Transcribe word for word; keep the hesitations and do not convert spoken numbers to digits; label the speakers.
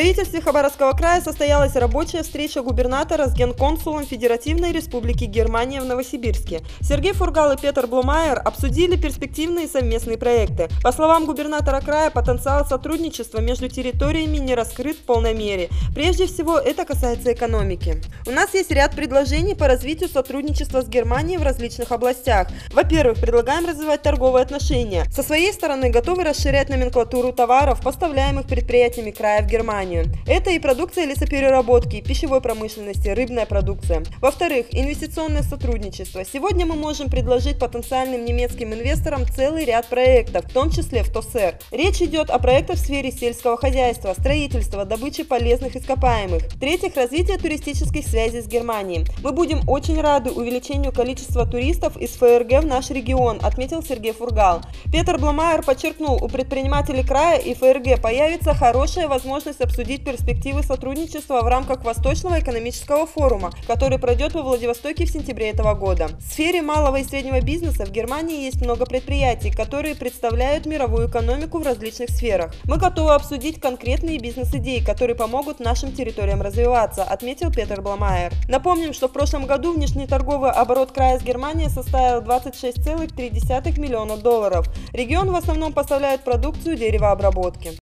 Speaker 1: правительстве Хабаровского края состоялась рабочая встреча губернатора с генконсулом Федеративной Республики Германия в Новосибирске. Сергей Фургал и Петр Блумайер обсудили перспективные совместные проекты. По словам губернатора края, потенциал сотрудничества между территориями не раскрыт в полной мере. Прежде всего, это касается экономики. У нас есть ряд предложений по развитию сотрудничества с Германией в различных областях. Во-первых, предлагаем развивать торговые отношения. Со своей стороны готовы расширять номенклатуру товаров, поставляемых предприятиями края в Германию. Это и продукция лесопереработки, пищевой промышленности, рыбная продукция. Во-вторых, инвестиционное сотрудничество. Сегодня мы можем предложить потенциальным немецким инвесторам целый ряд проектов, в том числе в ТОСЭР. Речь идет о проектах в сфере сельского хозяйства, строительства, добычи полезных ископаемых. В-третьих, развитие туристических связей с Германией. Мы будем очень рады увеличению количества туристов из ФРГ в наш регион, отметил Сергей Фургал. Петр Блумайер подчеркнул, у предпринимателей края и ФРГ появится хорошая возможность обсудить перспективы сотрудничества в рамках Восточного экономического форума, который пройдет во Владивостоке в сентябре этого года. В сфере малого и среднего бизнеса в Германии есть много предприятий, которые представляют мировую экономику в различных сферах. Мы готовы обсудить конкретные бизнес-идеи, которые помогут нашим территориям развиваться, отметил Петр Блумайер. Напомним, что в прошлом году внешнеторговый оборот края с Германией составил двадцать шесть целых три десятых миллиона долларов. Регион в основном поставляет продукцию деревообработки.